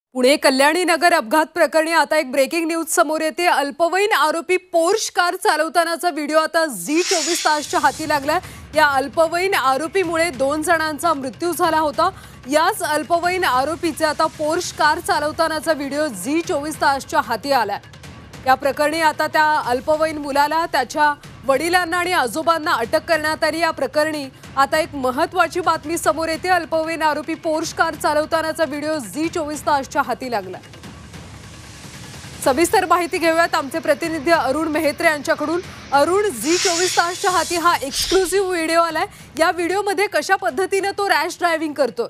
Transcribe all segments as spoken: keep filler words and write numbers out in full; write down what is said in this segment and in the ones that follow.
पुणे कल्याणी नगर अपघात प्रकरणी आता एक ब्रेकिंग न्यूज समोर येते। अल्पवयीन आरोपी पोर्श कार चालवतानाचा व्हिडिओ आता झी चोवीस तासच्या हाती लागलाय। या अल्पवयीन आरोपीमुळे दोन जणांचा मृत्यू झाला होता। याच अल्पवयीन आरोपीचे आता पोर्श कार चालवतानाचा व्हिडिओ झी चोवीस तासच्या हाती आलाय। या प्रकरणी आता त्या अल्पवयीन मुलाला त्याच्या वडिलांना आणि आजोबांना अटक करण्यात आली। या प्रकरणी आता एक महत्त्वाची बातमी समोर येते। अल्पवयीन आरोपी पोर्श कार चालवतानाचा व्हिडिओ झी चोवीस तासच्या हाती लागला। सविस्तर माहिती घेऊयात आमचे प्रतिनिधी अरुण मेहत्रे यांच्याकडून। अरुण, झी चोवीस तासच्या हाती हा एक्सक्लुसिव्ह व्हिडिओ आलाय। या व्हिडिओमध्ये कशा पद्धतीने तो रॅश ड्रायव्हिंग करतो?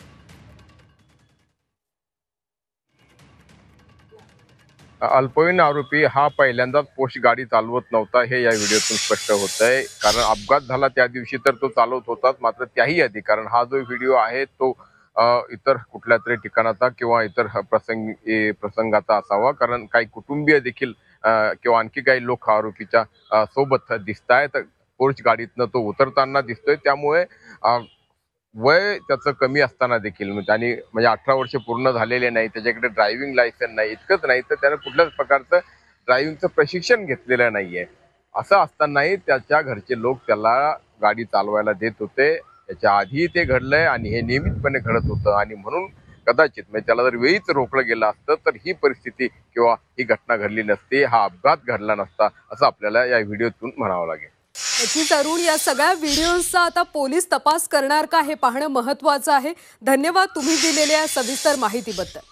अल्पवयीन आरोपी हा पहिल्यांदाच पोर्श गाडी चालवत नव्हता, हे या व्हिडिओतून स्पष्ट होतंय। कारण अपघात झाला त्या दिवशी तर तो चालवत होताच, मात्र त्याही आधी, कारण हा जो व्हिडिओ आहे तो इतर कुठल्या तरी ठिकाणाचा किंवा इतर प्रसंगी प्रसंगाचा असावा। कारण काही कुटुंबीय देखील किंवा आणखी काही लोक आरोपीच्या सोबत दिसतायत। पोर्श गाडीतनं तो उतरताना दिसतोय, त्यामुळे वय त्याचं कमी असताना देखील आणि म्हणजे अठरा वर्ष पूर्ण झालेले नाही, त्याच्याकडे ड्रायव्हिंग लायसन्स नाही। इतकंच नाही तर त्याने कुठल्याच प्रकारचं ड्रायव्हिंगचं प्रशिक्षण घेतलेलं नाहीये। असं असतानाही त्याच्या घरचे लोक त्याला गाडी चालवायला देत होते। त्याच्या आधी ते घडलंय आणि हे नियमितपणे घडत होतं, आणि म्हणून कदाचित म्हणजे त्याला जर वेळीच रोखलं गेलं असतं तर ही परिस्थिती किंवा ही घटना घडली नसती, हा अपघात घडला नसता, असं आपल्याला या व्हिडिओतून म्हणावं लागेल। नक्कीच अरुण, या सगळ्या व्हिडिओचा आता पोलीस तपास करणार का हे पाहणं महत्त्वाचं आहे। धन्यवाद तुम्ही दिलेल्या सविस्तर माहितीबद्दल।